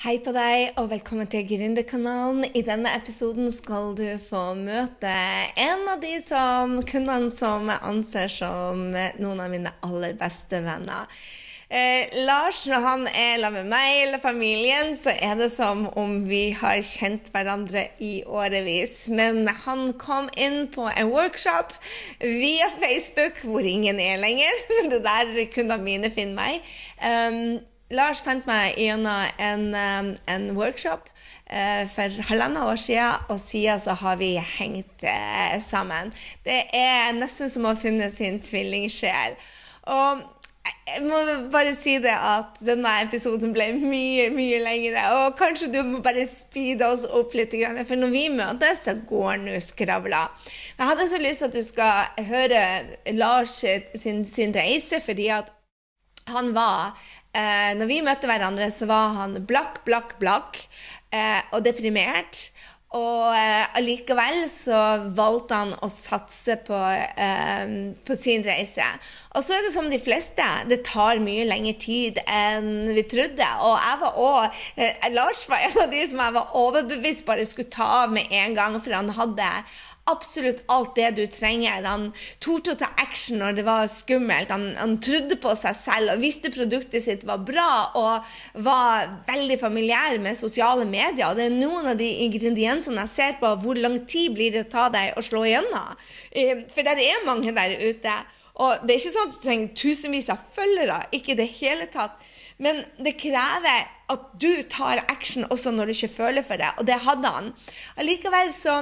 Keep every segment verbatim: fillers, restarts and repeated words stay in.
Hei på deg, og velkommen til Gründerkanalen. I denne episoden skal du få møte en av de som, kundene som jeg anser som noen av mine aller beste venner. Eh, Lars, når han er sammen med meg eller familien, så er det som om vi har kjent hverandre i årevis. Men han kom inn på en workshop via Facebook, hvor ingen er lenger. Det der kundene mine finner meg. Um, Lars fant meg gjennom en, en workshop uh, for halvandet år siden, og siden så har vi hengt uh, sammen. Det er nesten som å finne sin tvillingsjel. Og jeg må bare si det at denne episoden ble mye, mye lengre, og kanskje du må bare speede oss opp litt, for når vi møtes, så går nå skravla. Jeg hadde så lyst til at du skal høre Lars sin, sin reise, fordi at han var, eh, når vi møtte hverandre, så var han blakk, blakk, blakk, eh, og deprimert. Og eh, allikevel så valgte han å satse på, eh, på sin reise. Og så er det som de fleste, det tar mye lengre tid enn vi trodde. Og jeg var også, eh, Lars var en av de som jeg var overbevist bare skulle ta av med en gang, for han hadde absolutt alt det du trenger. Han torde å ta action når det var skummelt. Han, han trodde på seg selv og visste produktet sitt var bra og var veldig familiær med sosiale medier. Og det er noen av de ingrediensene jeg ser på hvor lang tid blir det ta deg å slå igjennom. For det er mange der ute. Og det er ikke sånn at du trenger tusenvis av følgere, ikke det hele tatt. Men det krever at du tar action også når du ikke føler for det. Og det hadde han. Allikevel så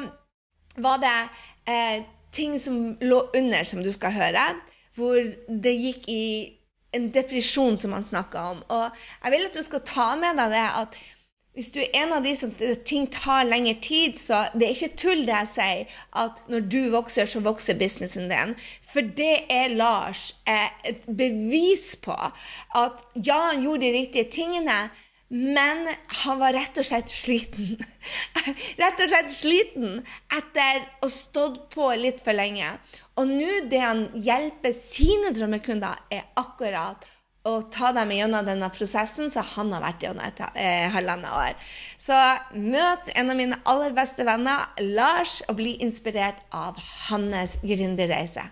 var det eh, ting som lå under, som du skal høre, hvor det gikk i en depresjon som han snakket om. Og jeg vil at du skal ta med deg det at hvis du er en av de som ting tar lengre tid, så det er ikke tull det jeg sier, at når du vokser, så vokser businessen din. For det er Lars eh, et bevis på at ja, han gjorde de riktige tingene, men han var rett og slett sliten. Rett og slett sliten etter å stått på litt for lenge. Og nå det han hjelper sine drømmekunder er akkurat å ta dem gjennom denne prosessen, så han har vært gjennom et eh, halvandet år. Så møt en av mine aller beste venner, Lars, og bli inspirert av hans gründerreise.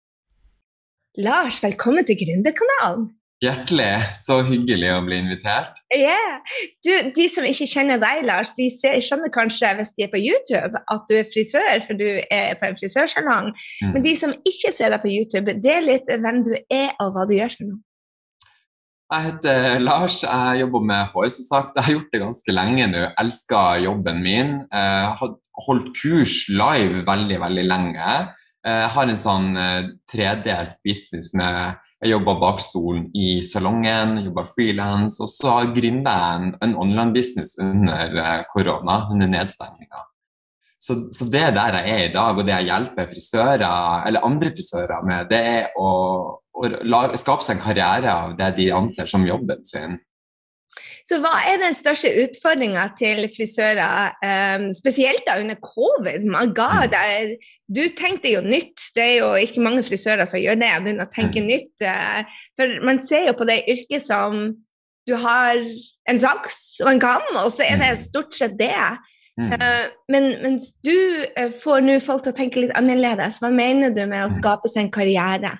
Lars, velkommen til Gründerkanalen. Hjertelig, så hyggelig å bli invitert. Ja, yeah. Du, de som ikke kjenner deg, Lars, de ser, skjønner kanskje hvis de er på YouTube at du er frisør, for du er på en frisørsalong. Mm. Men de som ikke ser deg på YouTube, del litt hvem du er og hva du gjør for noe. Jeg heter Lars, jeg jobber med hår, som sagt. Jeg har gjort det ganske lenge nå, jeg elsker jobben min. Jeg har holdt kurs live veldig, veldig lenge. Jeg har en sånn tredelt business med jeg jobber bak stolen i salongen, jobber freelance, og så gründet jeg en, en online-business under korona, under nedstengningen. Så, så det er der jeg er i dag, og det jeg hjelper frisører, eller andre frisører med, det er å, å lage, skape seg en karriere av det de anser som jobben sin. Så hva er den største utfordringen til frisører, um, spesielt da under covid? My God, er, du tenkte jo nytt. Det er jo ikke mange frisører som gjør det, jeg begynner å tenke nytt. Uh, for man ser jo på det yrket som du har en saks og en kam, og så er det stort sett det. Uh, men mens du uh, får nå folk til å tenke litt annerledes, hva mener du med å skape seg en karriere?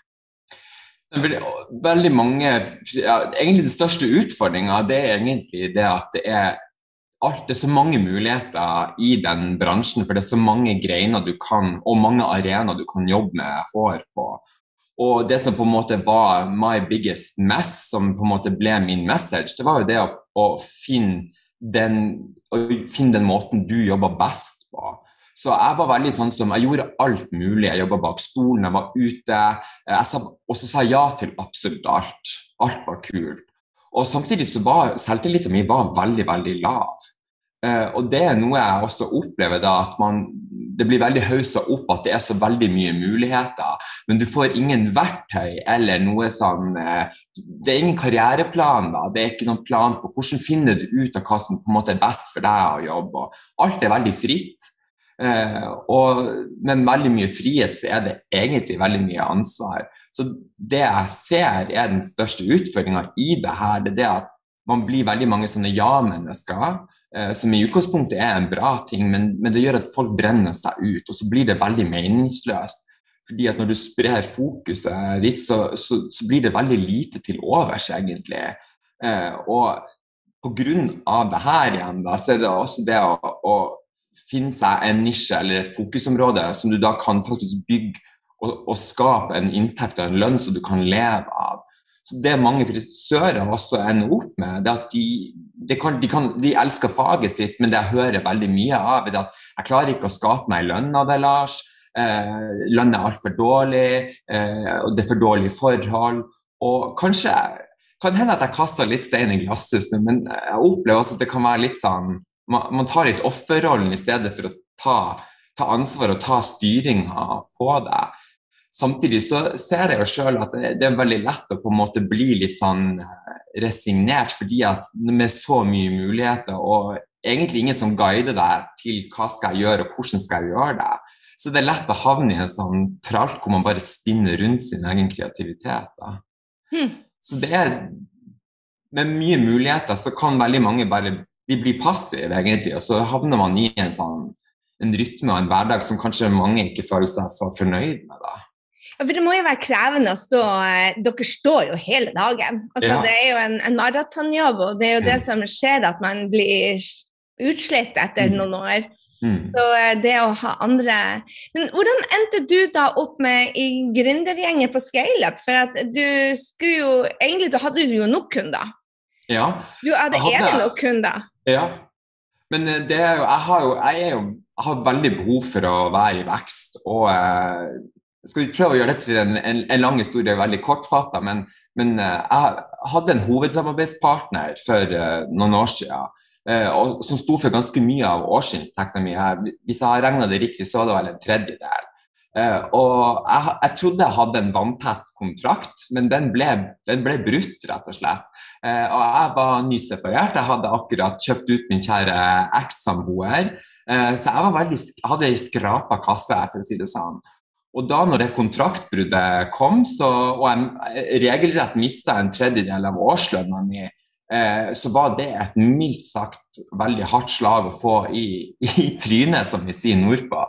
Veldig mange, ja, egentlig den største utfordringen, det er egentlig det at det er, alt, det er så mange muligheter i den bransjen, for det er så mange greiner du kan, og mange arenaer du kan jobbe med hår på. Og det som på en måte var my biggest mess, som på en måte ble min message, det var jo det å, å finne, den, å finne den måten du jobber best på. Så jeg var veldig sånn som, jeg gjorde alt mulig, jeg jobbet bak stolen, jeg var ute, jeg sa, og så sa jeg ja til absolutt alt, alt var kult. Og samtidig så var selvtilliten min var veldig, veldig lav. Uh, og det er noe jeg også opplever da, at man, det blir veldig hauset opp at det er så veldig mye muligheter, men du får ingen verktøy eller noe sånn, uh, det er ingen karriereplan da, det er ikke noen plan på hvordan finner du ut av hva som på en måte er best for deg å jobbe, og alt er veldig fritt. Uh, og med veldig mye frihet så er det egentlig veldig mye ansvar. Så det jeg ser er den største utfordringen i det her, det er det at man blir veldig mange sånne ja-mennesker, eh, som i utgangspunktet er en bra ting, men, men det gjør at folk brenner seg ut, og så blir det veldig meningsløst. Fordi at når du sprer fokuset ditt, så, så, så blir det veldig lite til overs, egentlig. Eh, og på grunn av det her igjen, da, så er det også det å, å finne seg en nisje eller et fokusområde som du da kan faktisk bygge og, og skape en inntekt og en lønn som du kan leve av. Så det mange frisører også ender opp med, det at de, de, kan, de, kan, de elsker faget sitt, men det jeg hører veldig mye av, er at jeg klarer ikke å skape meg lønn av det, Lars. Eh, lønn er alt for dårlig, eh, og det er for dårlige forhold, og kanskje kan hende at jeg kaster litt stein i glasshus, men jeg opplever også at det kan være litt sånn, man, man tar litt offerrollen i stedet for å ta, ta ansvar og ta styringen på det. Samtidig så ser jeg jo selv at det, det er veldig lett å på en måte bli litt sånn resignert, fordi at med så mye muligheter, og egentlig ingen som guider deg til hva skal jeg gjøre og hvordan skal jeg gjøre det. Så det er lett å havne i en sånn tralt hvor man bare spinner rundt sin egen kreativitet. Da. Hmm. Så det er, med mye muligheter så kan veldig mange bare de bli passive egentlig, og så havner man i en sånn en rytme og en hverdag som kanskje mange ikke føler seg så fornøyd med. Da. Ja, for det må jo være krevende å stå, dere står jo hele dagen. Altså, ja. Det er jo en, en maratonjobb, og det er jo det som skjer at man blir utslitt etter mm. noen år. Mm. Så det å ha andre... Men hvordan endte du da opp med i gründergjengen på ScaleUp? For at du skulle jo... Egentlig da hadde du jo nok kunder. Ja. Du hadde, hadde evig nok kunder. Ja. Men det er jo... Jeg har jo... Jeg, er jo, jeg har veldig behov for å være i vekst. Og eh, skal vi prøve å gjøre dette til en, en, en lang historie, veldig kortfattet, men, men eh, jeg hadde en hovedsamarbeidspartner for eh, noen år siden. Uh, som sto for ganske mye av årsinntekten min her. Hvis jeg har regnet det riktig, så var det vel en tredjedel. Uh, og jeg, jeg trodde jeg hadde en vanntett kontrakt, men den ble, den ble brutt, rett og slett. Uh, og jeg var nyseparert. Jeg hadde akkurat kjøpt ut min kjære eks-samboer, uh, så jeg var veldig, hadde en skrapa kasse, for å si det sånn. Og da når det kontraktbruddet kom, så, og jeg regelrett mistet en tredjedel av årslønnen min, så var det et mildt sagt veldig hardt slag å få i, i trynet, som vi sier nordpå.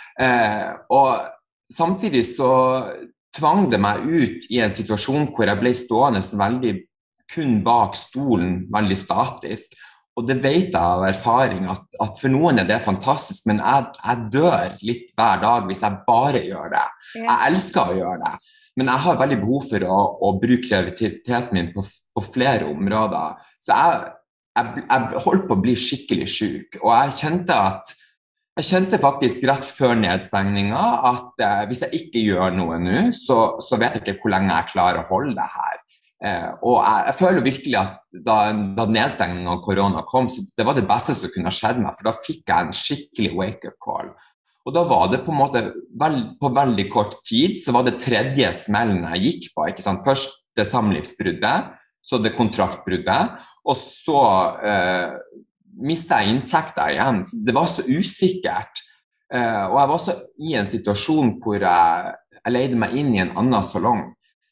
Eh, og samtidig så tvang det meg ut i en situasjon hvor jeg ble stående veldig kun bak stolen, veldig statisk. Og det vet jeg av erfaring at, at for noen er det fantastisk, men jeg, jeg dør litt hver dag hvis jeg bare gjør det. Jeg elsker å gjøre det. Men jeg har veldig behov for å, å bruke kreativiteten min på, på flere områder. Så jeg, jeg, jeg holdt på å bli skikkelig syk, og jeg kjente, at, jeg kjente faktisk rett før nedstengningen at eh, hvis jeg ikke gjør noe nå, så, så vet jeg ikke hvor lenge jeg klarer å holde det her. Eh, og jeg, jeg føler virkelig at da, da nedstengningen av korona kom, så det var det beste som kunne skjedd meg, for da fikk jeg en skikkelig wake-up call. Og da var det på en måte, vel, på veldig kort tid, så var det tredje smellen jeg gikk på, ikke sant? Først det samlivsbruddet, så det kontraktbruddet, og så eh, mistet jeg inntekter igjen. Så det var så usikkert, eh, og jeg var også i en situasjon hvor jeg, jeg leide meg inn i en annen salong,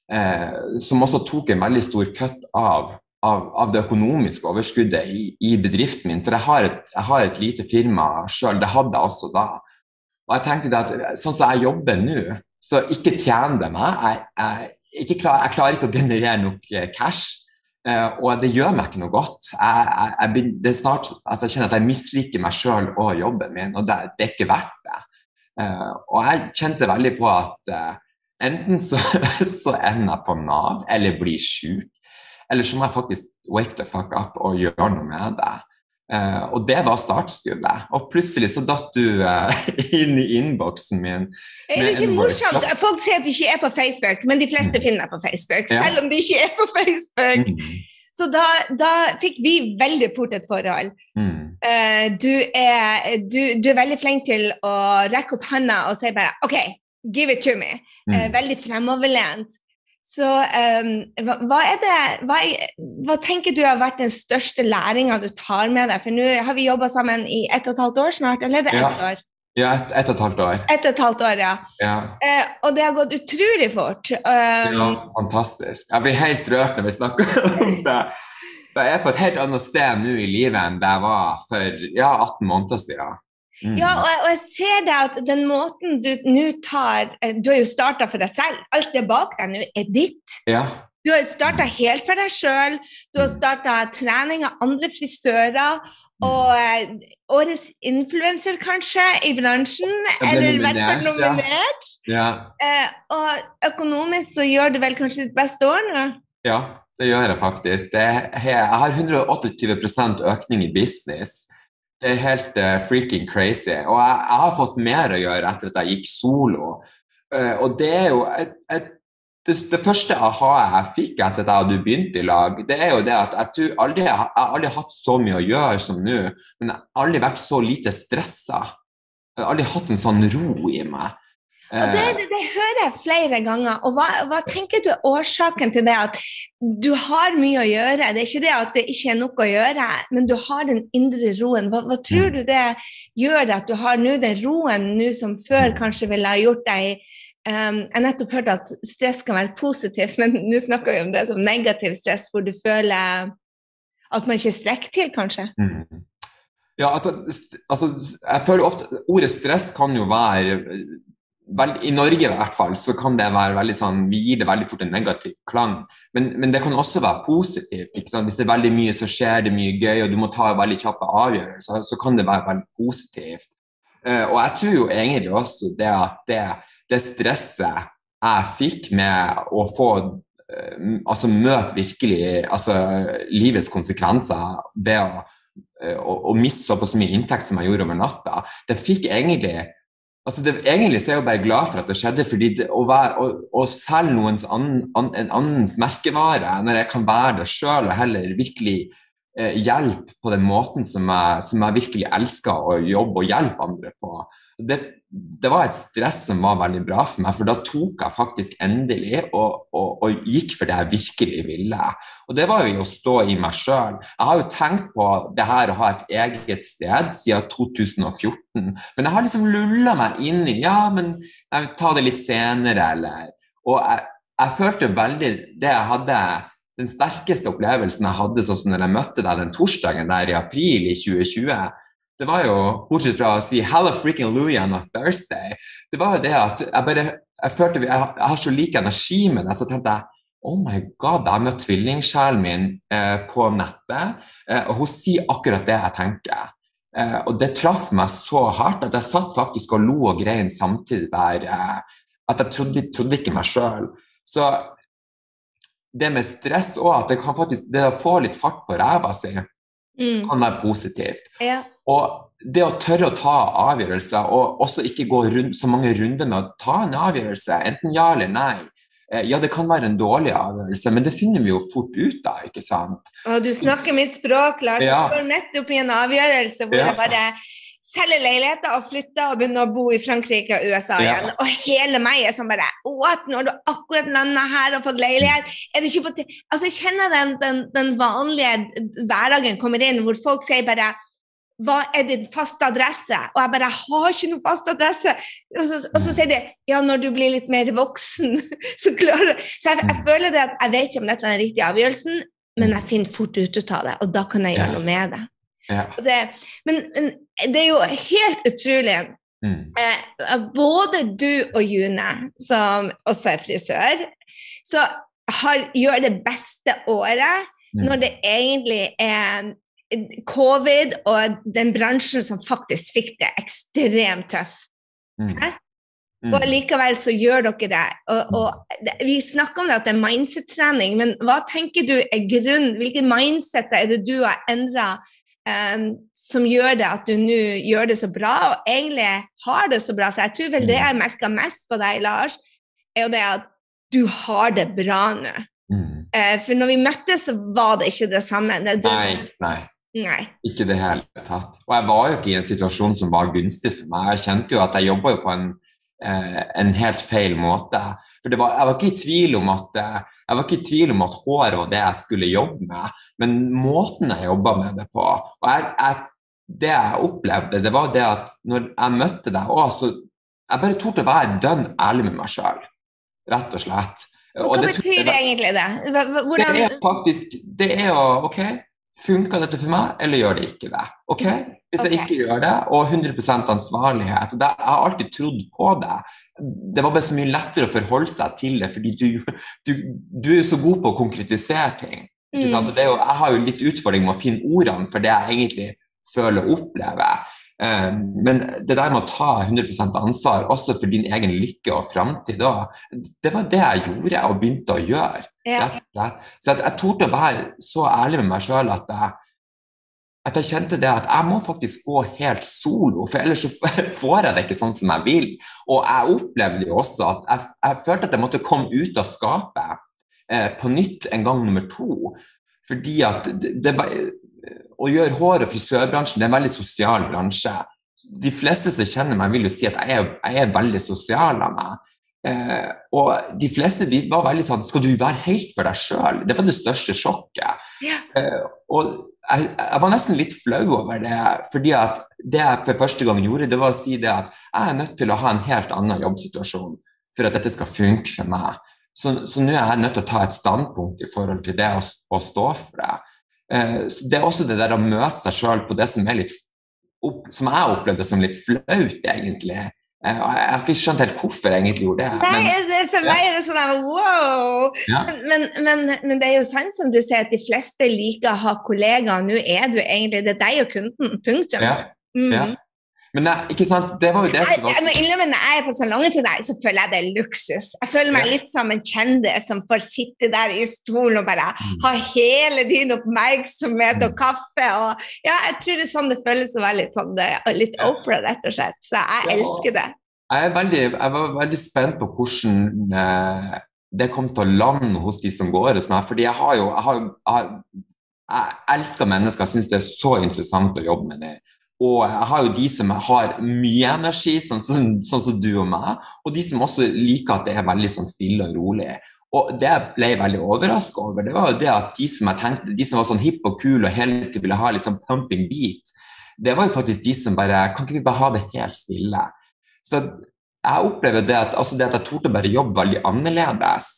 eh, som også tok en veldig stor kutt av, av, av det økonomiske overskuddet i, i bedriften min, for jeg har et, jeg har et lite firma selv, det hadde jeg også da. Og jeg tenkte at sånn som jeg jobber nå, så ikke tjener det meg. Jeg, jeg, ikke klar, jeg klarer ikke å generere nok cash, uh, og det gjør meg ikke noe godt. Jeg, jeg, jeg, det er snart at jeg kjenner at jeg misliker meg selv og jobben min, og det, det er ikke verdt det. Uh, og jeg kjente veldig på at uh, enten så, så ender jeg på Nav, eller blir syk, eller så må jeg faktisk wake the fuck up og gjøre noe med det. Uh, og det var startskuddet, og plutselig så datt du uh, inn i innboksen min. Er det ikke morsomt? Folk sier at de ikke er på Facebook, men de fleste mm. finner meg på Facebook, ja. Selv om de ikke er på Facebook. Mm. Så da, da fikk vi veldig fort et forhold. Mm. Uh, du, er, du, du er veldig flink til å rekke opp hånda og si bare, ok, give it to me. Mm. Uh, veldig fremoverlent. Så um, hva, hva er det, hva, hva tenker du har vært den største læringen du tar med deg? For nå har vi jobbet sammen i ett og et halvt år snart, eller er det ett ja. år? Ja, ett et og et halvt år. Ett og et halvt år, ja. ja. Uh, og det har gått utrolig fort. Um, ja, fantastisk. Jeg blir helt rørt når vi snakker om det. Da er jeg på et helt annet sted nå i livet enn det jeg var for ja, atten måneder siden. Mm. Ja, og jeg, og jeg ser det at den måten du nå tar, eh, du har jo startet for deg selv, alt det bak deg nå er ditt. Ja. Du har startet helt for deg selv, du har startet trening av andre frisører, og eh, årets influencer kanskje i bransjen, eller i hvert fall nominert. Ja. Eh, og økonomisk så gjør du vel kanskje ditt beste år nå? Ja, det gjør jeg faktisk. Det er, jeg har hundre og tjueåtte prosent økning i business. Det er helt uh, freaking crazy. Og jeg, jeg har fått mer å gjøre etter at jeg gikk solo. Uh, og det er jo et, et, det, det første aha jeg fikk etter at jeg og du begynte i lag, det er jo det at jeg, tror aldri, jeg har aldri hatt så mye å gjøre som nå, men jeg har aldri vært så lite stresset. Jeg har aldri hatt en sånn ro i meg. Og det, det, det hører jeg flere ganger, og hva, hva tenker du er årsaken til det at du har mye å gjøre? Det er ikke det at det ikke er noe å gjøre, men du har den indre roen. Hva, hva tror du det gjør det at du har nå den roen nå som før kanskje ville ha gjort deg? Um, jeg har nettopp hørt at stress kan være positivt, men nå snakker vi om det som negativ stress, hvor du føler at man ikke strekker til, kanskje? Mm. Ja, altså, altså, jeg føler ofte, ordet stress kan jo være Vel, i Norge i hvert fall, så kan det være veldig sånn, vi gir det veldig fort en negativ klang, men, men det kan også være positivt, ikke sant? Hvis det er veldig mye så skjer det mye gøy, og du må ta veldig kjappe avgjørelser, så kan det være veldig positivt. Uh, og jeg tror jo egentlig også det at det, det stresset jeg fikk med å få, uh, altså møte virkelig altså, livets konsekvenser ved å, uh, å, å miste såpass mye inntekt som jeg gjorde over natta, det fikk egentlig Altså det, egentlig så er jeg jo bare glad for at det skjedde, fordi det, å, være, å, å selge noens an, an, en annens merkevare, når jeg kan være det selv og heller virkelig eh, hjelpe på den måten som jeg, som jeg virkelig elsker å jobbe og hjelpe andre på. Det, det var et stress som var veldig bra for meg, for da tok jeg faktisk endelig og, og, og gikk for det jeg virkelig ville. Og det var jo å stå i meg selv. Jeg har jo tenkt på det her å ha et eget sted siden to tusen og fjorten, men jeg har liksom lullet meg inn i, ja, men jeg vil ta det litt senere, eller... Og jeg, jeg følte veldig det jeg hadde, den sterkeste opplevelsen jeg hadde, sånn som når jeg møtte deg den torsdagen der i april i tjue tjue, det var jo, bortsett fra å si «Hello freaking Louie on a Thursday», det var jo det at jeg bare, jeg følte, jeg, jeg har så like energi med det, så tenkte jeg, oh my god, jeg møtte tvillingsjelen min eh, på nettet, eh, og hun sier akkurat det jeg tenker. Eh, og det traff meg så hardt at jeg satt faktisk og lo og grein samtidig der, eh, at jeg trodde, trodde ikke meg selv. Så det med stress også, at det kan faktisk, det å få litt fart på ræva si, mm. kan være positivt. Ja. Og det å tørre å ta avgjørelser, og også ikke gå rund, så mange runder med å ta en avgjørelse, enten ja eller nei. Ja, det kan være en dårlig avgjørelse, men det finner vi jo fort ut av, ikke sant? Og du snakker mitt språk, Lars. Ja. Du står nettopp i en avgjørelse hvor ja. Jeg bare selger leiligheter og flytter og begynner å bo i Frankrike og U S A ja. Igjen. Og hele meg er sånn bare, what, når du akkurat landet her og fått leilighet, er det ikke på til... Altså, jeg kjenner den, den, den vanlige hverdagen kommer inn, hvor folk sier bare, hva er din fast adresse? Og jeg bare, jeg har ikke noen fast adresse. Og så, og så sier de, ja, når du blir litt mer voksen, så klarer du. Så jeg, jeg føler det at jeg vet ikke om dette er den riktige avgjørelsen, men jeg finner fort ut av det, og da kan jeg gjøre noe med det. Ja. det men, men det er jo helt utrolig. Mm. Eh, både du og June, som også er frisør, så har, gjør det beste året mm. når det egentlig er covid og den bransjen som faktisk fikk det ekstremt tøff. Mm. Mm. Og likevel så gjør dere det. Og, og vi snakker om det at det er mindset-trening, men hva tenker du er grunn, hvilken mindset er det du har endret um, som gjør det at du nå gjør det så bra, og egentlig har det så bra? For jeg tror vel det jeg merker mest på deg, Lars, er jo det at du har det bra nå. Mm. Uh, for når vi møttes så var det ikke det samme. Det du... Nei, nei. Nei. Ikke det hele tatt. Og jeg var jo ikke i en situasjon som var gunstig for meg. Jeg kjente jo at jeg jobbet jo på en, eh, en helt feil måte. For det var, jeg var ikke i tvil om at, jeg var ikke i tvil om at håret var det jeg skulle jobbe med, men måten jeg jobbet med det på. Og jeg, jeg, det jeg opplevde, det var det at når jeg møtte deg også, så jeg bare torde å være dønn ærlig med meg selv, rett og slett. Og Og hva det tror betyr jeg er egentlig det? Hva- hva- Det Hvordan... er faktisk, det er jo, ok, funker dette for meg, eller gjør det ikke det? Ok, hvis Ok. jeg ikke gjør det, og hundre prosent ansvarlighet, og det, jeg har alltid trodd på det, det var bare så mye lettere å forholde seg til det, fordi du, du, du er så god på å konkretisere ting, ikke sant? Mm. Og det er jo, jeg har jo litt utfordring med å finne ordene for det jeg egentlig føler og opplever. Eh, Men det der med å ta hundre prosent ansvar, også for din egen lykke og fremtid, da, det var det jeg gjorde og begynte å gjøre. Ja. Rett og slett. Så jeg, jeg torde å være så ærlig med meg selv at jeg, at jeg kjente det at jeg må faktisk gå helt solo, for ellers så får jeg det ikke sånn som jeg vil. Og jeg opplevde jo også at jeg, jeg følte at jeg måtte komme ut av skapet eh, på nytt en gang nummer to, fordi at det, det var, å gjøre hår- og frisørbransjen, det er en veldig sosial bransje. De fleste som kjenner meg vil jo si at jeg er, jeg er veldig sosial av meg. Eh, og de fleste de var veldig sånn, skal du være helt for deg selv? Det var det største sjokket. Ja. Eh, og jeg, jeg var nesten litt flau over det, fordi at det jeg for første gang gjorde, det var å si det at jeg er nødt til å ha en helt annen jobbsituasjon for at dette skal funke for meg. Så, så nå er jeg nødt til å ta et standpunkt i forhold til det å, å stå for det. Eh, så det er også det der å møte seg selv på det som er litt opp, som jeg opplevde som litt flaut egentlig. Eh, og jeg har ikke skjønt helt hvorfor jeg egentlig gjorde det. Nei, Men, det, for meg er det sånn der, wow! ja, Men, men, men, men det er jo sant som du sier, at de fleste liker å ha kollegaer. Nå er du egentlig, det er deg og kunden, punktum. ja, Mhm. ja. Men nei, ikke sant, det var jo det Jeg, som var... jeg må innrømme, når jeg er på salongen til deg, så føler jeg det er luksus. Jeg føler meg Ja. litt som en kjendis som får sitte der i stolen og bare Mm. ha hele din oppmerksomhet og Mm. kaffe. Og, ja, jeg tror det er sånn det føles å være litt, sånn, det- litt Ja. Oprah, rett og slett. Så jeg Ja. elsker det. Jeg, er veldig, jeg var veldig spent på hvordan eh, det kom til å lande hos de som går hos meg, fordi jeg har jo, jeg har, jeg har jeg elsker mennesker, jeg synes det er så interessant å jobbe med det. Og jeg har jo de som har mye energi, sånn som, sånn som du og meg, og de som også liker at det er veldig sånn stille og rolig. Og det jeg ble veldig overrasket over, det var jo det at de som jeg tenkte, de som var sånn hipp og kul og hele tiden ville ha litt sånn pumping beat, det var jo faktisk de som bare, kan ikke vi bare ha det helt stille? Så jeg opplever det at, altså det at jeg torde bare jobbe veldig annerledes.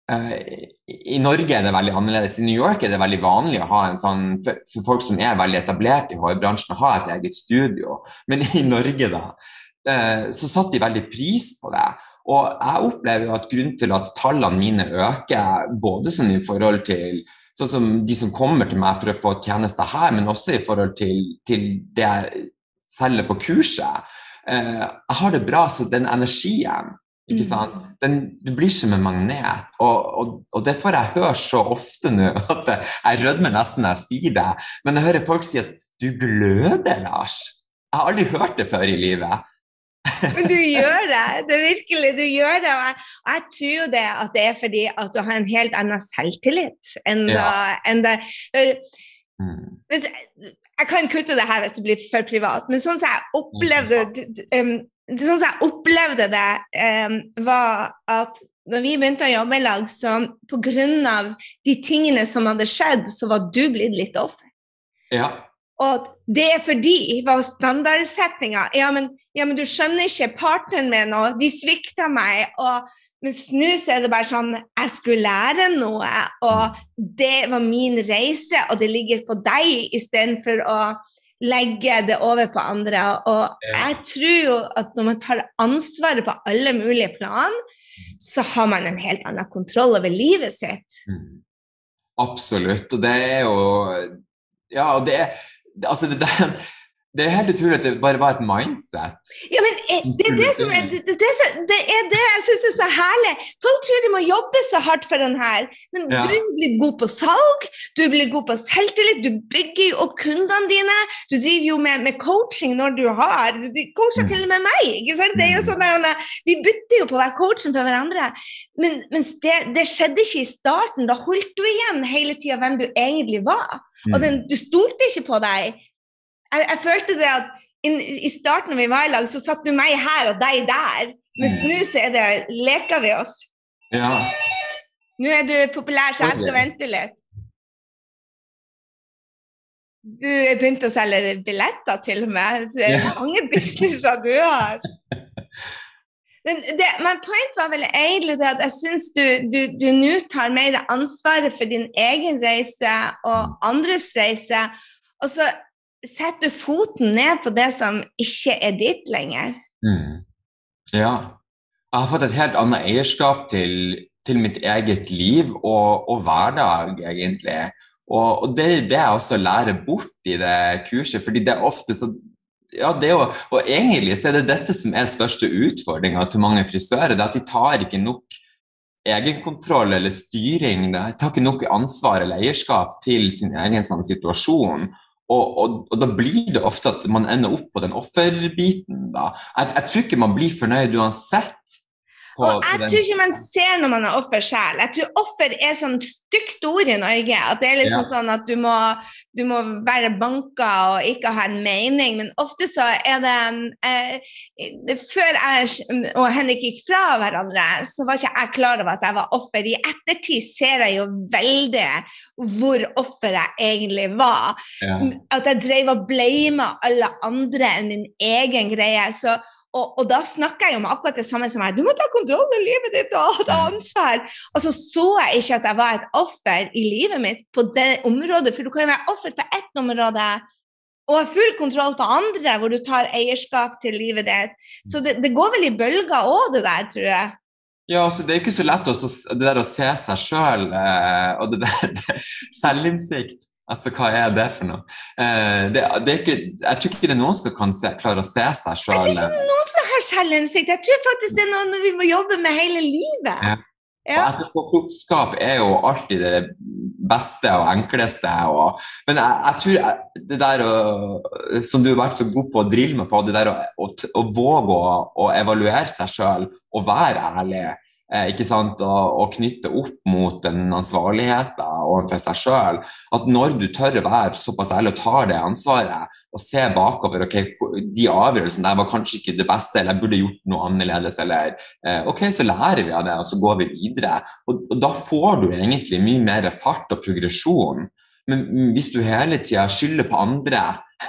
Uh, I Norge er det veldig annerledes. I New York er det veldig vanlig å ha en sånn, for, for folk som er veldig etablert i hårbransjen, å ha et eget studio. Men i Norge da, uh, så satt de veldig pris på det. Og jeg opplever jo at grunnen til at tallene mine øker, både sånn i forhold til sånn som de som kommer til meg for å få tjenester her, men også i forhold til, til det jeg selger på kurset. Uh, jeg har det bra, så den energien, ikke sant? Den, du blir som en magnet, og, og, og det får jeg høre så ofte nå, at jeg rødmer nesten når jeg sier det, men jeg hører folk si at du gløder, Lars. Jeg har aldri hørt det før i livet. Men du gjør det, det er virkelig, du gjør det, og jeg, og jeg tror jo det at det er fordi at du har en helt annen selvtillit enn Ja. da, enn det. Mm. Hvis, jeg kan kutte det her hvis det blir for privat, men sånn som jeg opplevde d- d- um, sånn som jeg opplevde det um, var at når vi begynte å jobbe i lag, så på grunn av de tingene som hadde skjedd, så var du blitt litt offer. Ja. Og det er fordi var standardsettinga, ja, men, ja, men du skjønner ikke partneren min, og de svikta meg, og mens nå så er det bare sånn, jeg skulle lære noe, og det var min reise, og det ligger på deg, i stedet for å legge det over på andre. Og jeg tror jo at når man tar ansvaret på alle mulige plan, så har man en helt annen kontroll over livet sitt. Mm. Absolutt, og det er jo, ja, og det er, det, altså det, det, det er helt utrolig at det bare var et mindset. Ja, men eh, det er det som er det, det, det, er det jeg synes er så herlig. Folk tror de må jobbe så hardt for den her, men Ja. du er blitt god på salg, du er blitt god på selvtillit, du bygger jo opp kundene dine, du driver jo med, med coaching når du har, du coacher Mm. til og med meg, ikke sant? Det er jo sånn der, vi bytter jo på å være coachen for hverandre, men, men det, det skjedde ikke i starten, da holdt du igjen hele tiden hvem du egentlig var, og den, du stolte ikke på deg. Jeg, jeg følte det at in, i starten når vi var i lag, så satt du meg her og deg der. Men nå så er det, leker vi oss. Ja. Nå er du populær, så jeg skal Ok. vente litt. Du er begynt å selge billetter til og med. Det er Ja. mange businesser du har. Men, det, men point var vel egentlig det at jeg synes du, du, du nå tar mer ansvaret for din egen reise og andres reise, og så setter du foten ned på det som ikke er ditt lenger. Mm. Ja, jeg har fått et helt annet eierskap til, til mitt eget liv og, og hverdag, egentlig. Og, og det er det jeg også lærer bort i det kurset, fordi det er ofte så ja, det er jo, og egentlig så er det dette som er største utfordringen til mange frisører, det er at de tar ikke nok egenkontroll eller styring, de tar ikke nok ansvar eller eierskap til sin egen sånn, situasjon, og, og, og da blir det ofte at man ender opp på den offerbiten da. Jeg, jeg tror ikke man blir fornøyd uansett. På, og jeg tror ikke man ser når man er offer selv. Jeg tror offer er sånn stygt ord i Norge, at det er liksom ja. Sånn at du må, du må være banka og ikke ha en mening, men ofte så er det, eh, før jeg og Henrik gikk fra hverandre, så var ikke jeg klar over at jeg var offer. I ettertid ser jeg jo veldig hvor offer jeg egentlig var. Ja. At jeg drev og blamet alle andre enn min egen greie, så Og, og da snakker jeg om akkurat det samme som meg. Du må ta kontroll i livet ditt og ta ansvar. Og så så jeg ikke at jeg var et offer i livet mitt på det området, for du kan jo være offer på ett område og ha full kontroll på andre, hvor du tar eierskap til livet ditt. Så det, det går vel i bølger også det der, tror jeg. Ja, altså det er ikke så lett også, det der å se seg selv, eh, og det der det, selvinnsikt. Altså, hva er det for noe? Eh, det, det er ikke, jeg tror ikke det er noen som kan se, klare å se seg selv. Jeg tror ikke det er noen som har selvinnsikt. Jeg tror faktisk det er noe vi må jobbe med hele livet. Ja. Ja. Og etterpåklokskap er jo alltid det beste og enkleste. Og, men jeg, jeg tror jeg, det der å, som du har vært så god på å drille meg på, det der å, å, å våge å, å evaluere seg selv og være ærlig, Eh, ikke sant, og, og knytte opp mot den ansvarligheten overfor seg selv, at når du tør å være såpass ærlig og tar det ansvaret og se bakover, ok, de avgjørelsene der var kanskje ikke det beste, eller jeg burde gjort noe annerledes, eller eh, ok, så lærer vi av det, og så går vi videre, og, og da får du egentlig mye mer fart og progresjon. Men hvis du hele tiden skylder på andre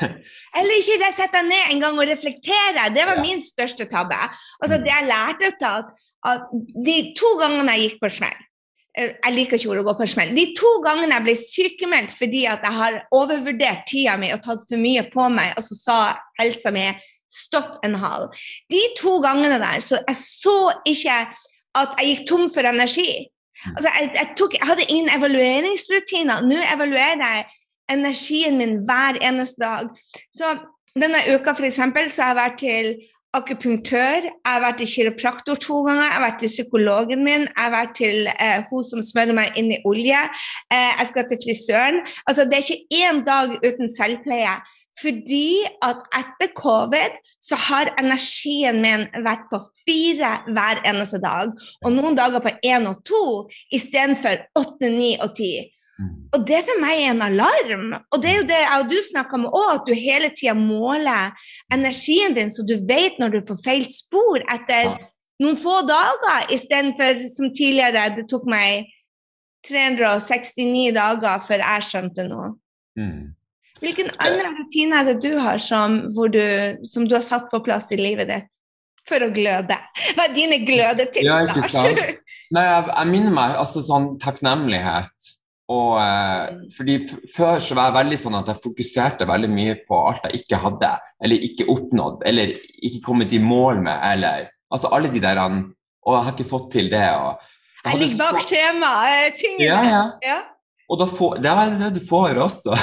eller ikke sette deg ned en gang og reflektere, det var ja. Min største tabbe. Altså det jeg lærte ut av at de to gangene jeg gikk på smell, jeg liker ikke å gå på smell, de to gangene jeg ble sykemeldt fordi at jeg har overvurdert tida mi og tatt for mye på meg, og så sa helsa mi stopp en hal. De to gangene der, så jeg så ikke at jeg gikk tom for energi. Altså jeg, jeg, tok, jeg hadde ingen evalueringsrutiner. Nå evaluerer jeg energien min hver eneste dag. Så denne uka for eksempel, så har jeg vært til akupunktør, jeg har vært til kiropraktor to ganger, jeg har vært til psykologen min, jeg har vært til eh, hun som smører meg inn i olje, eh, jeg skal til frisøren. Altså det er ikke en dag uten selvpleie, fordi at etter covid så har energien min vært på fire hver eneste dag, og noen dager på en og to, i stedet for åtte, ni og ti. Og det for meg er en alarm, og det er jo det og du snakker om også, at du hele tiden måler energien din, så du vet når du er på feil spor etter ja. Noen få dager, i stedet for som tidligere, det tok meg tre hundre sekstini dager før jeg skjønte noe. Mm. Hvilken andre rutiner er det du har som, hvor du, som du har satt på plass i livet ditt for å gløde? Hva er dine glødetips, ja, Lars? Nei, jeg, jeg minner meg, altså sånn takknemlighet. Og, eh, fordi før så var jeg veldig sånn at jeg fokuserte veldig mye på alt jeg ikke hadde, eller ikke oppnådd, eller ikke kommet i mål med, eller altså alle de der, og jeg har ikke fått til det. Og jeg ligger bak så... skjema, tingene. Ja, ja. Ja. Og da får, det er det du får også.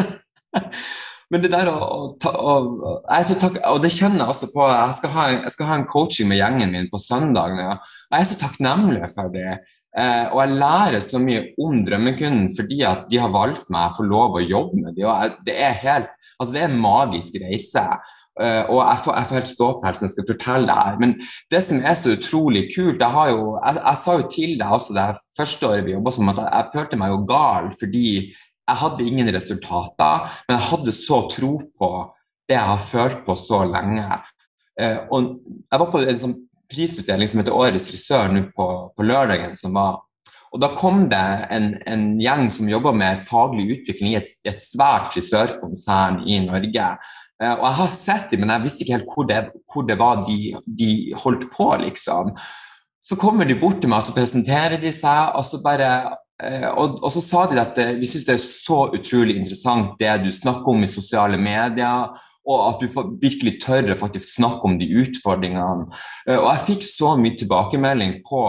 Men det der å, å, ta, å jeg er så takk, og det kjenner jeg også på, jeg skal, ha en, jeg skal ha en coaching med gjengen min på søndagen, ja. Jeg er så takknemlig for det. Eh, og jeg lærer så mye om drømmekunden fordi at de har valgt meg å få lov å jobbe med det, og det er helt, altså det er en magisk reise, eh, og jeg får, jeg får helt ståpels når jeg skal fortelle det her, men det som er så utrolig kult, jeg, har jo, jeg, jeg sa jo til deg også det første året vi jobbet som at jeg, jeg følte meg jo gal fordi jeg hadde ingen resultater, men jeg hadde så tro på det jeg har følt på så lenge, eh, og jeg var på en sånn prisutdeling som heter Årets frisør nå på, på lørdagen som var, og da kom det en, en gjeng som jobber med faglig utvikling i et, et svært frisørkonsern i Norge, Eh, og jeg har sett dem, men jeg visste ikke helt hvor det, hvor det var de, de holdt på, liksom. Så kommer de bort til meg, og så presenterer de seg, og så bare eh, og, og så sa de at eh, vi synes det er så utrolig interessant det du snakker om i sosiale medier, og at du får virkelig tør å faktisk snakke om de utfordringene. Eh, og jeg fikk så mye tilbakemelding på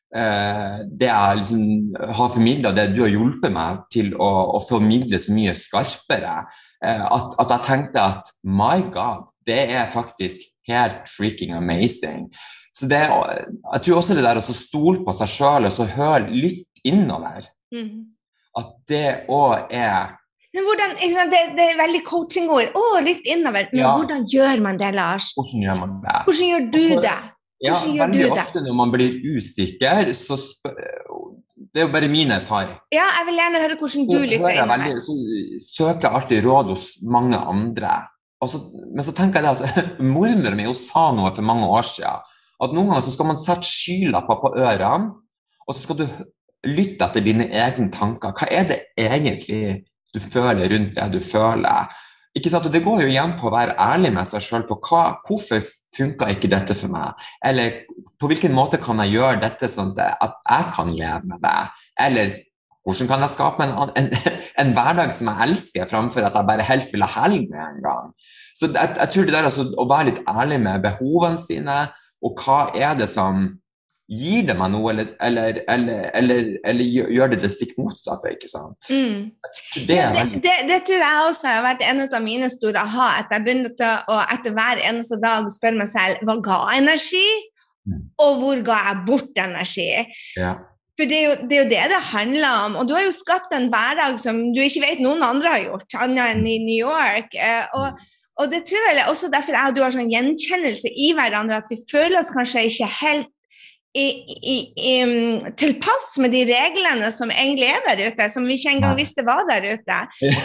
eh, det jeg liksom har formidlet, det du har hjulpet meg til å, å formidle så mye skarpere, eh, at, at jeg tenkte at my god, det er faktisk helt freaking amazing. Så det, jeg tror også det der å stole på seg selv og så høre litt innover, mm. at det også er... Men hvordan, det, det er veldig coachingord, å, litt innover, men ja. Hvordan gjør man det, Lars? Hvordan gjør man det? Hvordan gjør du det? Ja, Hvordan gjør veldig du det? Ofte når man blir usikker, så spør, det er jo bare min erfaring. Ja, jeg vil gjerne høre hvordan du lytter innover. Veldig, så søker jeg alltid råd hos mange andre. Så, men så tenker jeg det at mormor min sa noe for mange år siden, at noen ganger så skal man sette skylapper på ørene, og så skal du lytte etter dine egne tanker. Hva er det egentlig du føler rundt det du føler? Ikke sant? Og det går jo igjen på å være ærlig med seg selv på hva, hvorfor funker ikke dette for meg? Eller på hvilken måte kan jeg gjøre dette sånn at jeg kan leve med det? Eller hvordan kan jeg skape en, en, en hverdag som jeg elsker, fremfor at jeg bare helst vil ha helg med en gang? Så jeg, jeg tror det der altså, å være litt ærlig med behovene sine, og hva er det som gir det meg noe, eller, eller, eller, eller, eller gjør det det stikk motsatte, ikke sant? Mm. Det, ja, det, det, det tror jeg også har vært en av mine store aha, at jeg begynte å etter hver eneste dag spørre meg selv, hva ga energi, mm. og hvor ga jeg bort energi? Ja. For det er, jo, det er jo det det handler om, og du har jo skapt en hverdag som du ikke vet noen andre har gjort, annet enn i New York, og mm. Og det tror jeg også derfor jeg og du har sånn gjenkjennelse i hverandre, at vi føler oss kanskje ikke helt i, i, i, tilpass med de reglene som egentlig er der ute, som vi ikke engang visste var der ute.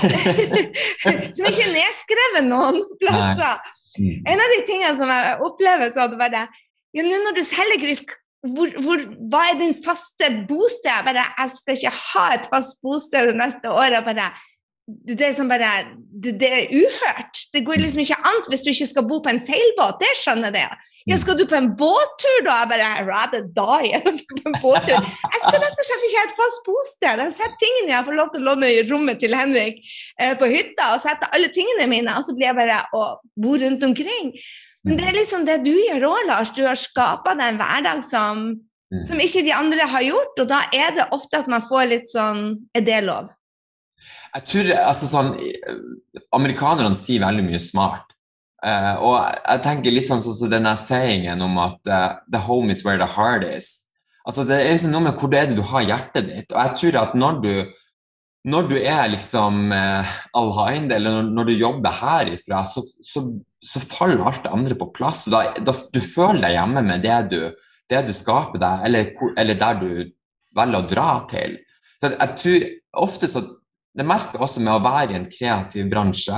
Som ikke er nedskrevet noen plasser. En av de tingene som jeg opplever så var det, ja, nå når du selger gris, hvor, hvor, hva er din faste bosted? Jeg bare, jeg skal ikke ha et fast bosted det neste året, bare... Det er, som bare, det, det er uhørt. Det går liksom ikke an hvis du ikke skal bo på en seilbåt, det skjønner jeg det. Ja, skal du på en båttur da? Jeg bare, I'd rather die enn på en båttur. Jeg skal rett og slett ikke ha et fast bosted. Jeg har sett tingene, jeg får lov til å låne i rommet til Henrik eh, på hytta, og sette alle tingene mine, og så blir jeg bare å bo rundt omkring. Men det er liksom det du gjør også, Lars. Du har skapet deg en hverdag som, som ikke de andre har gjort, og da er det ofte at man får litt sånn, er det lov? Jeg tror, altså sånn, amerikanerne sier veldig mye smart, uh, og jeg tenker litt sånn sånn så denne sayingen om at uh, the home is where the heart is. Altså det er liksom noe med hvor det er det du har hjertet ditt, og jeg tror at når du, når du er liksom uh, aligned, eller når, når du jobber herifra, så, så, så faller alt det andre på plass, og da, da du føler deg hjemme med det du, det du skaper deg, eller, eller der du velger å dra til. Så jeg tror ofte så det merker også med å være i en kreativ bransje,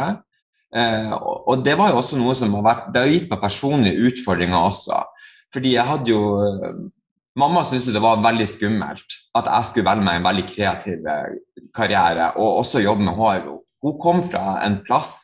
eh, og, og det var jo også noe som har vært, det har gitt meg personlige utfordringer også, fordi jeg hadde jo, mamma syntes det var veldig skummelt at jeg skulle velge meg en veldig kreativ karriere, og også jobbe med hår. Hun kom fra en plass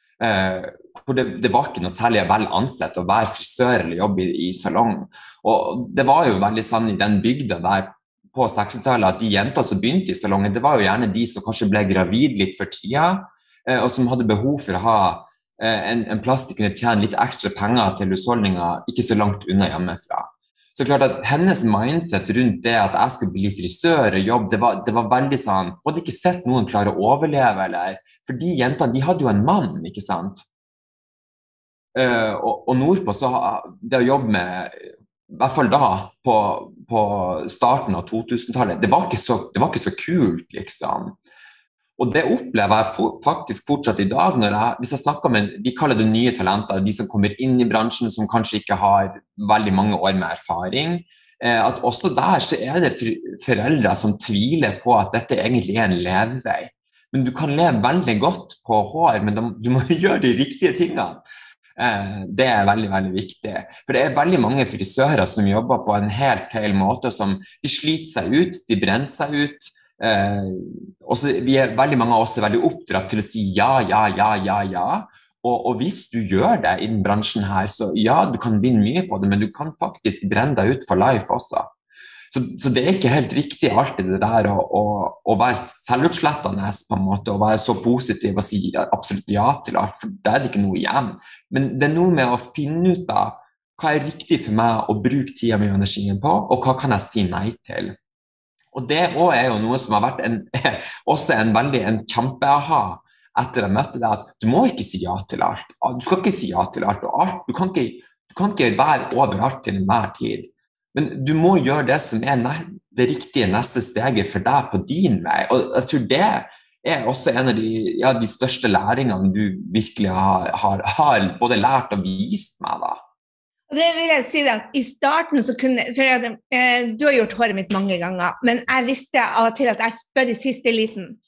eh, hvor det, det var ikke noe særlig vel ansett å være frisør eller jobbe i, i salong, og det var jo veldig sann i den bygda der på sekstitallet at de jenter som begynte i salongen, det var jo gjerne de som kanskje ble gravid litt for tida, og som hadde behov for å ha en, en plass de kunne tjene litt ekstra penger til husholdninger, ikke så langt unna hjemmefra. Så klart at hennes mindset rundt det at jeg skulle bli frisør og jobb, det var, det var veldig sånn, og hadde ikke sett noen klare å overleve, eller, for de jentene, de hadde jo en mann, ikke sant? Uh, og, og nordpå så det å jobbe med i hvert fall da, på, på starten av to-tusentallet, det var ikke så, det var ikke så kult, liksom. Og det opplever jeg for, faktisk fortsatt i dag, når jeg, hvis jeg snakker med, de kaller det nye talenter, de som kommer inn i bransjen, som kanskje ikke har veldig mange år med erfaring, eh, at også der så er det foreldre som tviler på at dette egentlig er en levevei. Men du kan leve veldig godt på hår, men du må gjøre de riktige tingene. Det er veldig, veldig viktig. For det er veldig mange frisører som jobber på en helt feil måte, som de sliter seg ut, de brenner seg ut. Eh, også, vi er, veldig mange av oss er veldig oppdratt til å si ja, ja, ja, ja, ja. Og, og hvis du gjør det i den bransjen her, så ja, du kan vinne mye på det, men du kan faktisk brenne deg ut for life også. Så, så det er ikke helt riktig alltid det der å, å, å være selvutslettende på en måte, og være så positiv og si absolutt ja til alt, for da er det ikke noe igjen. Men det er noe med å finne ut av hva er riktig for meg å bruke tida mi og energien på, og hva kan jeg si nei til. Og det også er jo noe som har vært en, også en veldig en kjempe-aha etter jeg møtte deg, at du må ikke si ja til alt. Du skal ikke si ja til alt og alt. Du kan ikke, du kan ikke være overalt til enhver tid. Men du må gjøre det som er det riktige neste steget for deg på din vei. Og jeg tror det er også en av de, ja, de største læringene du virkelig har, har, har både lært og vist meg da. Og det vil jeg si at i starten så kunne, for jeg, eh, du har gjort håret mitt mange ganger, men jeg visste av og til at jeg spør i siste liten,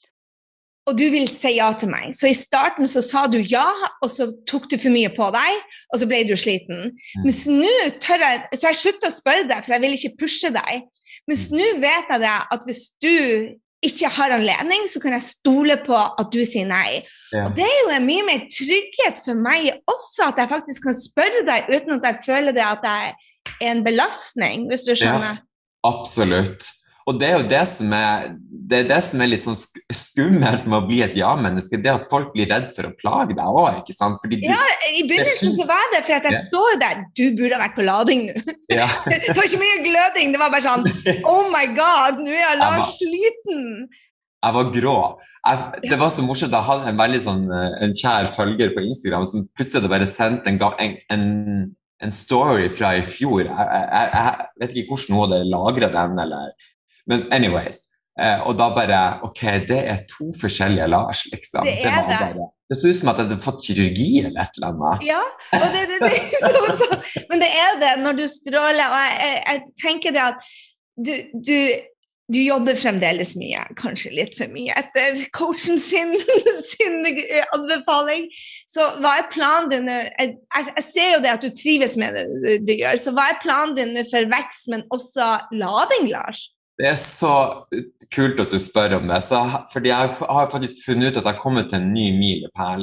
og du vil si ja til meg. Så i starten så sa du ja, og så tok du for mye på deg, og så ble du sliten. Men nå tør jeg, så jeg sluttet å spørre deg, for jeg vil ikke pushe deg. Men nå vet jeg det at hvis du ikke har anledning, så kan jeg stole på at du sier nei. Ja. Og det er jo en mye mer trygghet for meg også, at jeg faktisk kan spørre deg uten at jeg føler det at jeg er en belastning, hvis du skjønner. Ja, absolutt. Og det er jo det som er, det er, det som er litt sånn skummelt med å bli et ja-menneske, det at folk blir redd for å plage deg også, ikke sant? Fordi du, ja, i begynnelsen så var det, for at jeg ja. så der, du burde ha vært på lading nå. Ja. Det var ikke mye gløding, det var bare sånn, oh my god, nå er jeg Lars sliten. Jeg var grå. Jeg, det var så morsomt, jeg hadde en veldig sånn, en kjær følger på Instagram, som plutselig bare sendte en, en, en, en story fra i fjor. Jeg, jeg, jeg vet ikke hvordan hun hadde lagret den, eller... Men anyways, eh, og da bare, ok, det er to forskjellige Lars, liksom. Det er det. Det, det så ut som at jeg hadde fått kirurgi eller et eller annet. Ja, og det, det, det, så, så, men det er det når du stråler, og jeg, jeg, jeg tenker det at du, du, du jobber fremdeles mye, kanskje litt for mye, etter coachen sin, sin anbefaling. Så hva er planen din? Jeg, jeg ser jo det at du trives med det du, du gjør, så hva er planen din for vekst, men også lading, Lars? Det er så kult at du spør om det, så, fordi jeg har faktisk funnet ut at jeg har kommet til en ny milepæl.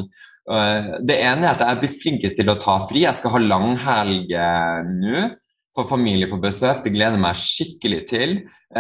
Det ene er at jeg er blitt flinkere til å ta fri. Jeg skal ha langhelg nå for familie på besøk, det gleder meg skikkelig til.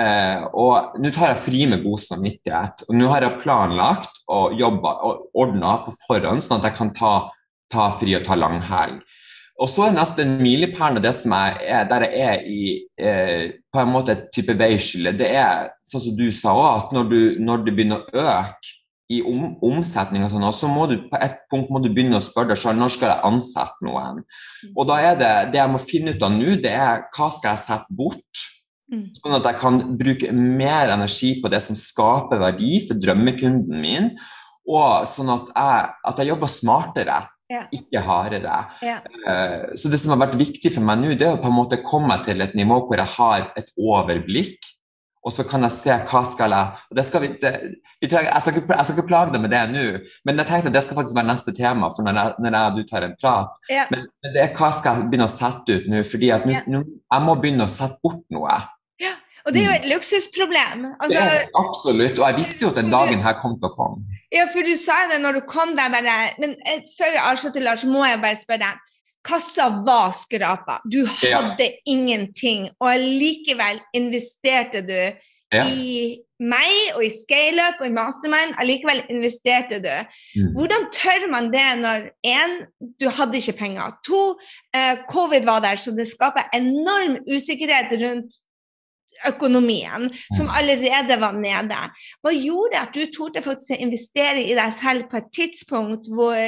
Og nå tar jeg fri med god samvittighet, og nå har jeg planlagt og jobbet og ordnet på forhånd, sånn at jeg kan ta, ta fri og ta langhelg. Og så er neste milepælen det som er, er der jeg er i eh, på en måte et type veiskille. Det er sånn som du sa også, at når du, når du begynner å øke i om, omsetning og sånn, så må du på et punkt må du begynne å spørre deg selv, når skal jeg ansette noen? Og da er det, det jeg må finne ut av nå, det er hva skal jeg sette bort? Sånn at jeg kan bruke mer energi på det som skaper verdi for drømmekunden min, og sånn at jeg, at jeg jobber smartere. Ja. Ikke hardere. Ja. Uh, så det som har vært viktig for meg nå, det er å på en måte komme til et nivå hvor jeg har et overblikk, og så kan jeg se hva skal jeg, og det skal vi, det, vi trenger, jeg, skal ikke, jeg skal ikke plage deg med det nå, men jeg tenkte at det skal faktisk være neste tema, for når jeg, når jeg du tar en prat, ja. men, men det er hva skal jeg begynne å sette ut nå, fordi at nå, ja. nå, jeg må begynne å sette bort noe. Ja. Og det er jo et luksusproblem. Altså, det er absolutt, og jeg visste jo at den dagen her kom til å komme. Ja, for du sa det når du kom der bare, men før jeg avslutter, Lars, må jeg bare spørre deg, kassa var skrapa, du hadde ja. ingenting, og likevel investerte du ja. i meg, og i Scale-up, og i Mastermind, og likevel investerte du. Mm. Hvordan tør man det når, en, du hadde ikke penger, to, eh, covid var der, så det skaper enorm usikkerhet rundt økonomien, som allerede var nede. Hva gjorde at du torde faktisk å investere i deg selv på et tidspunkt hvor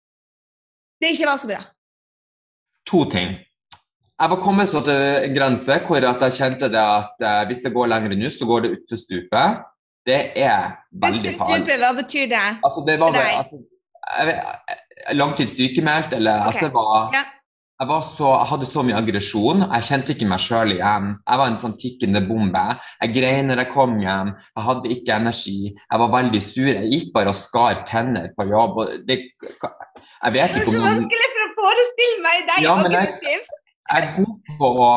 det ikke var så bra? To ting. Jeg var kommet så til en grense hvor jeg kjente det at hvis det går lenger nå, så går det ut til stupet. Det er veldig farlig. Stupet, hva betyr det? Altså, det var altså, langtidssykemeldt, eller okay. altså, det var... Ja. Jeg, var så, jeg hadde så mye aggresjon, jeg kjente ikke meg selv igjen. Jeg var en sånn tikkende bombe. Jeg grein når jeg kom hjem, jeg hadde ikke energi, jeg var veldig sur. Jeg gikk bare og skar tenner på jobb. Og det, jeg vet ikke om... Det er så vanskelig for å forestille meg deg ja, aggressiv. Jeg, jeg er god på å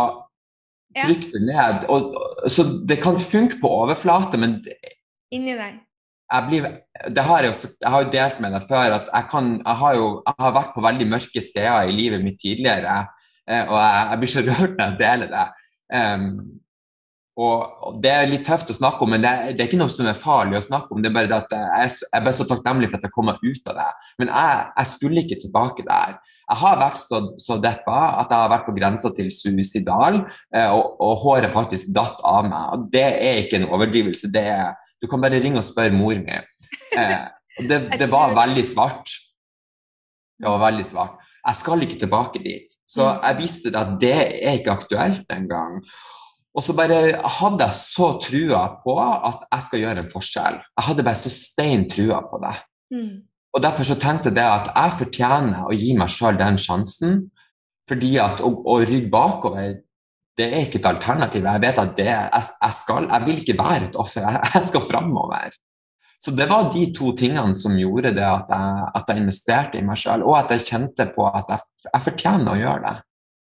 trykke det ned, og, så det kan funke på overflate, men... Inni deg. jeg blir, det har jeg, jo, jeg har jo delt med deg før, at jeg, kan, jeg, har jo, jeg har vært på veldig mørke steder i livet mitt tidligere, eh, og jeg, jeg blir så rørt når jeg deler det. Um, og, og det er litt tøft å snakke om, men det, det er ikke noe som er farlig å snakke om, det er bare det at jeg, jeg er bare så takknemlig for at jeg kommer ut av det. Men jeg, jeg skulle ikke tilbake der. Jeg har vært så, så deppa at jeg har vært på grensa til suicidal, eh, og, og håret faktisk datt av meg. Og det er ikke en overdrivelse, det er, du kan bare ringe og spørre mor mi. Eh, det, det var veldig svart. Det var veldig svart. Jeg skal ikke tilbake dit. Så jeg visste at det er ikke aktuelt engang. Og så bare hadde jeg så trua på at jeg skal gjøre en forskjell. Jeg hadde bare så stein trua på det. Mm. Og derfor så tenkte jeg at jeg fortjener å gi meg selv den sjansen, fordi at å, å rygge bakover, det er ikke et alternativ. Jeg vet at det, jeg, jeg, skal, jeg vil ikke være et offer, jeg, jeg skal fremover. Så det var de to tingene som gjorde det at jeg, at jeg investerte i meg selv, og at jeg kjente på at jeg, jeg fortjener å gjøre det.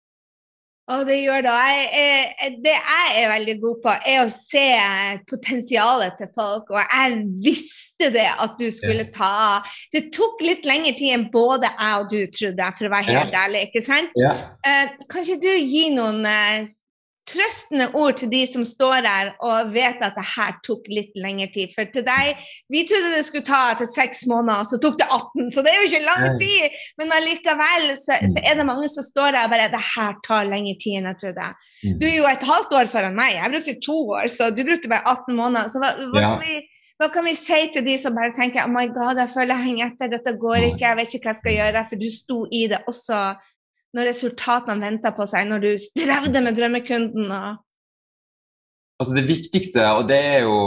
Og det gjør det. Jeg, det jeg er veldig god på, er å se potensialet til folk, og jeg visste det at du skulle ta. Det tok litt lengre tid enn både jeg og du trodde, for å være helt ja. ærlig, ikke sant? Ja. Uh, kan ikke du gi noen uh, trøstende ord til de som står der og vet at det her tok litt lengre tid? For til deg, vi trodde det skulle ta til seks måneder, så tok det atten, så det er jo ikke lang tid. Men allikevel så, så er det mange som står der og bare, det her tar lengre tid enn jeg trodde. Du er jo et halvt år foran meg, jeg brukte to år, så du brukte bare atten måneder. Så hva, hva, skal vi, hva kan vi si til de som bare tenker, oh my god, jeg føler jeg henger etter, dette går ikke, jeg vet ikke hva jeg skal gjøre, for du sto i det også når resultatene venter på seg, når du strevde med drømmekunden? Og... Altså det viktigste, og det er jo,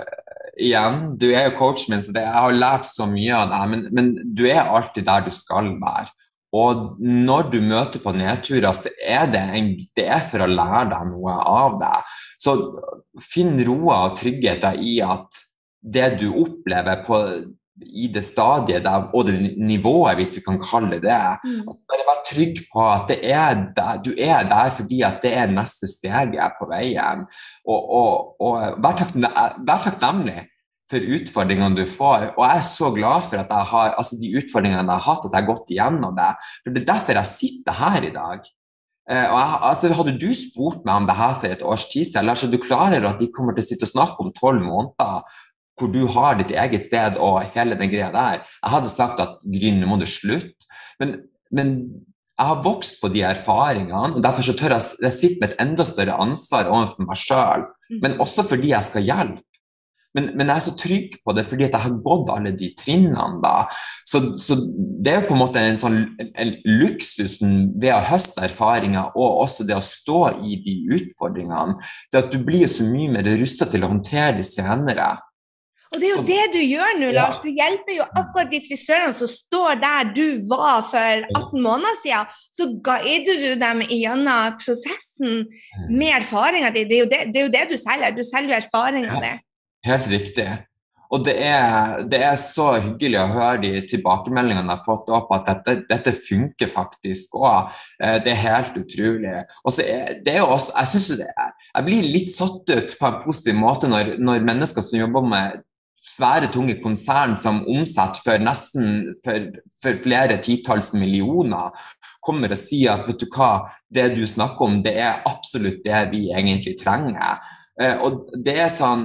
igjen, du er jo coachen min, så det, jeg har lært så mye av deg, men, men du er alltid der du skal være. Og når du møter på nedturer, så er det, en, det er for å lære deg noe av det. Så finn roa og trygghet i at det du opplever på i det stadiet der, og det nivået, hvis vi kan kalle det, mm. altså bare vær trygg på at det er der, du er der fordi at det er neste steget på veien, og, og, og vær, takknemlig, vær takknemlig for utfordringene du får, og jeg er så glad for at jeg har, altså de utfordringene jeg har hatt, at jeg har gått igjennom det, for det er derfor jeg sitter her i dag. Uh, og jeg, altså, hadde du spurt meg om det her for et års tid, eller så du klarer at de kommer til å sitte og snakke om tolv måneder, hvor du har ditt eget sted og hele den greia der. Jeg hadde sagt at Gryn, nå må du slutte. Men, men jeg har vokst på de erfaringene, og derfor så tør jeg, jeg sitte med et enda større ansvar overfor meg selv, men også fordi jeg skal hjelpe. Men, men jeg er så trygg på det, fordi at jeg har gått alle de trinnene da. Så, så det er jo på en måte en sånn en luksusen ved å høste erfaringer, og også det å stå i de utfordringene, det at du blir så mye mer rustet til å håndtere de senere. Og det er jo det du gjør nå, Lars. Du hjelper jo akkurat de frisørene som står der du var for atten måneder siden. Så guider du dem gjennom prosessen med erfaringen din. Det er jo det, det, er jo det du selger. Du selger jo erfaringen din. Helt riktig. Og det er, det er så hyggelig å høre de tilbakemeldingene jeg har fått opp, at dette, dette funker faktisk også. Det er helt utrolig. Og så er det jo også, jeg synes det er, jeg blir litt satt ut på en positiv måte når, når mennesker som jobber med svære, tunge konsern som omsetter for nesten for, for flere titalls millioner, kommer og sier at vet du hva, det du snakker om, det er absolutt det vi egentlig trenger. Eh, og det er sånn,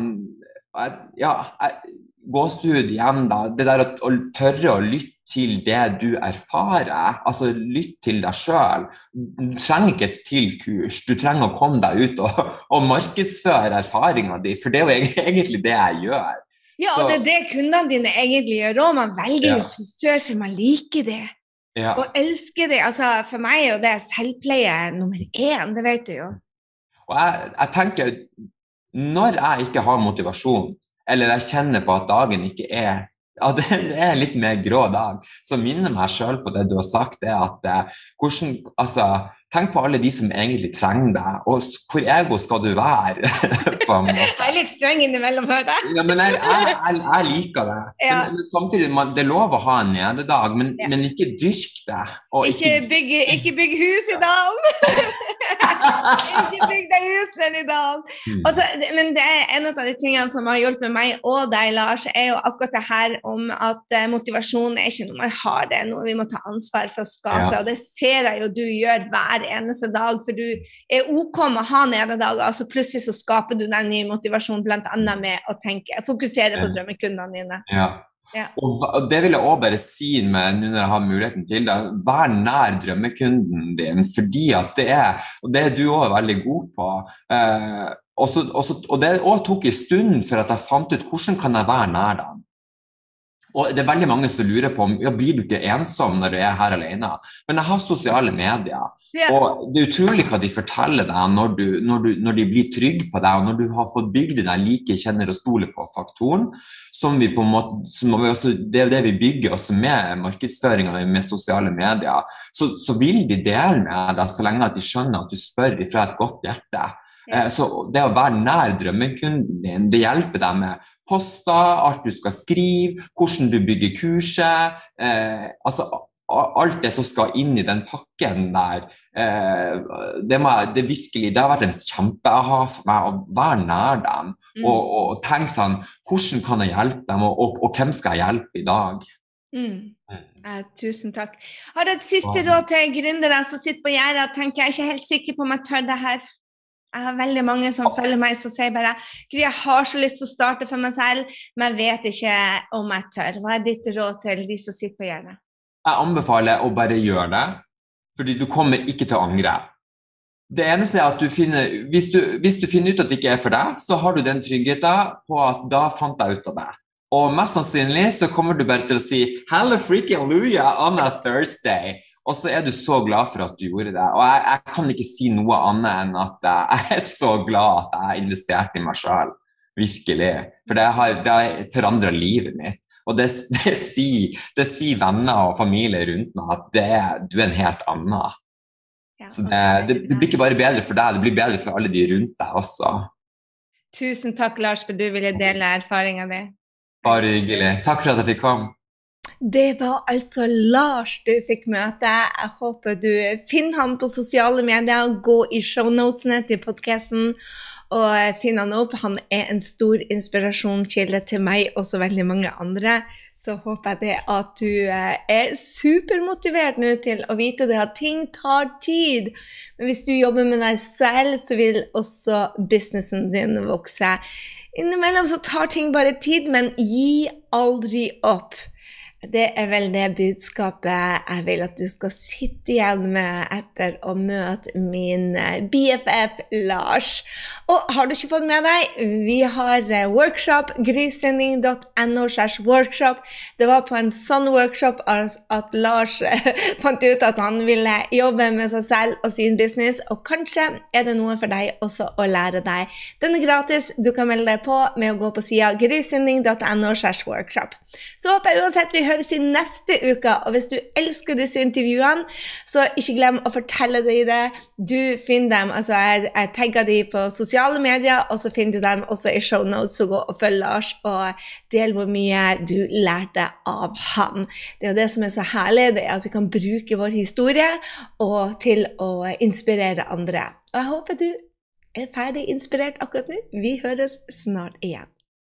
ja, gåsehud igjen da, det der å, å tørre å lytte til det du erfarer, altså lytte til deg selv. Du trenger ikke et til kurs, du trenger å komme deg ut og, og markedsføre erfaringen din, for det er jo egentlig det jeg gjør. Ja, og det er det kundene dine egentlig gjør, og man velger jo ja. frisør, for man liker det, ja. og elsker det. Altså, for meg er jo det selvpleie nummer én, det vet du jo. Og jeg, jeg tenker, når jeg ikke har motivasjon, eller jeg kjenner på at dagen ikke er, ja, det er litt mer grå dag, så minner meg selv på det du har sagt, det at hvordan, altså, tenk på alle de som egentlig trenger deg, og hvor ego skal du være, på en måte. Jeg er litt streng innimellom, hører jeg. Ja, men jeg, jeg, jeg, jeg liker det. Ja. Men, men samtidig, man, det er lov å ha en nederdag, men, Ja. men ikke dyrk det. Og Ikke bygg, ikke bygg hus i dalen! Ikke bygg deg hus der i dalen! Mm. Altså, det- men det er en av de tingene som har hjulpet meg og deg, Lars, er jo akkurat det her om at eh, motivasjon er ikke noe man har, det er noe vi må ta ansvar for å skape, Ja. og det ser jeg jo du gjør hver eneste dag, for du er ok med å ha nederdager, altså plutselig så skaper du den nye motivasjon, blant annet med å tenke, fokusere på Ja. drømmekundene dine. Ja. Ja. Og hva- og det vil jeg også bare si med, nå når jeg har muligheten til det, vær nær drømmekunden din, fordi at det er, og det er du også veldig god på, eh, og, så, og, så, og det også tok en stund for at jeg fant ut hvordan kan jeg være nær dem. Og det er veldig mange som lurer på om ja, blir du ikke ensom når du er her alene, men jeg har sosiale medier, Ja. og det er utrolig hva de forteller deg når, du, når, du, når de blir trygge på deg, og når du har fått bygd deg like kjenner og stoler på faktoren, som vi på en måte, som vi også, det er det vi bygger også med markedsføringen med sosiale medier, så, så vil de dele med deg så lenge at de skjønner at du spør fra et godt hjerte. Ja. Eh, Så det å være nær drømmekunden din, det hjelper deg med poster, alt du skal skrive, hvordan du bygger kurset, eh, altså a- alt det som skal inn i den pakken der, eh, det, må, jeg- det virkelig, det har vært en kjempe-aha for meg å være nær dem, Mm. og, og, og tenke sånn, hvordan kan jeg hjelpe dem, og, og, og hvem skal jeg hjelpe i dag? Mm. Mm. Ja, tusen takk. Har du et siste Ja. råd til gründere som sitter på gjerdet og tenker jeg er ikke helt sikker på om jeg tør det her? Jeg har veldig mange som følger meg som sier bare Gry, jeg har så lyst til å starte for meg selv, men jeg vet ikke om jeg tør. Hva er ditt råd til de som sitter på gjerdet? Jeg anbefaler å bare gjøre det, fordi du kommer ikke til å angre. Det eneste er at du finner, hvis du, hvis du finner ut at det ikke er for deg, så har du den tryggheten på at da fant jeg ut av det. Og mest sannsynlig så kommer du bare til å si Hello freaking hallelujah on a Thursday. Og så er du så glad for at du gjorde det. Og jeg, jeg kan ikke si noe annet enn at jeg er så glad at jeg investerte i meg selv. Virkelig. For det har, det har forandret livet mitt. Og det, det, sier, det sier venner og familie rundt meg at det, du er en helt annen. Ja, Så det, det, det blir ikke bare bedre for deg, det blir bedre for alle de rundt deg også. Tusen takk, Lars, for du ville dele erfaringen din. Bare hyggelig. Takk for at jeg fikk komme. Det var altså Lars du fikk møte. Jeg håper du finner han på sosiale medier. Gå i shownotesene til podcasten og finn han opp. Han er en stor inspirasjonskilde til meg og så veldig mange andre. Så håper jeg det at du er supermotivert nå til å vite det at ting tar tid. Men hvis du jobber med deg selv, så vil også businessen din vokse. Innimellom så tar ting bare tid, men gi aldri opp. Det er vel det budskapet jeg vil at du skal sitte igjen med etter å møte min B F F Lars. Og har du ikke fått med deg, vi har workshop, grysynding punktum no slash workshop. Det var på en sånn workshop at Lars fant ut at han ville jobbe med seg selv og sin business, og kanskje er det noe for deg også å lære deg. Den er gratis, du kan melde deg på med å gå på siden grysynding punktum no slash workshop. Så håper jeg uansett vi høres i neste uke, og hvis du elsker disse intervjuene, så ikke glem å fortelle deg det. Du finner dem, altså jeg, jeg tagger dem på sosiale medier, og så finner du dem også i show notes, så gå og følg Lars, og del hvor mye du lærte av han. Det er jo det som er så herlig, det er at vi kan bruke vår historie og til å inspirere andre. Og jeg håper du er ferdig inspirert akkurat nå. Vi høres snart igjen.